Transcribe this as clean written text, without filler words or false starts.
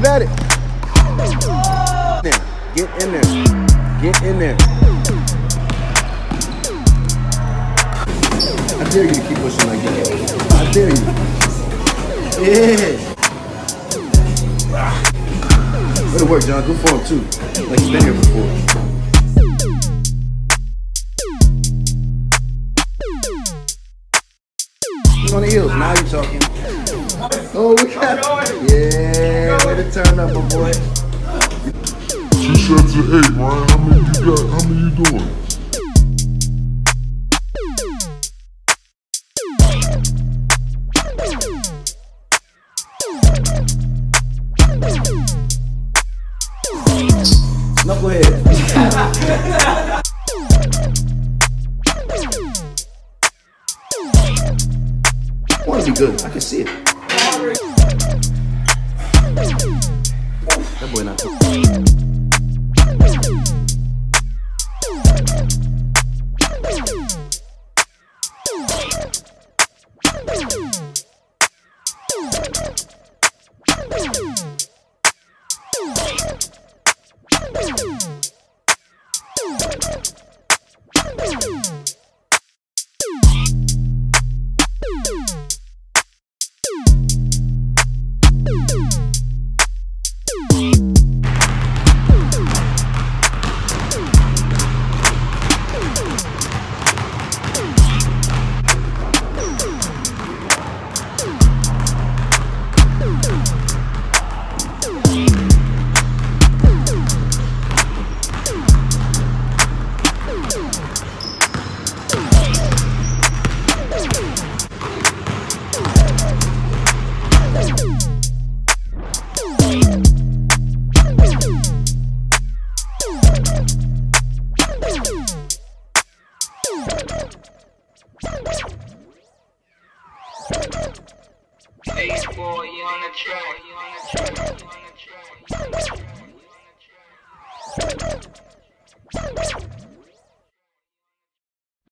Keep at it. Now, get in there. Get in there. I dare you to keep pushing like that. I dare you. Yeah. Way to work, John. Good form, too. Like you've been here before. On the heels, now you're talking. Oh, we got it. Yeah, way to turn up, my boy. 2 sets of 8, Ryan. How many you got? How many you doing? Knucklehead. I want to be good. I can see it. That boy not good. Hey boy, you on the track.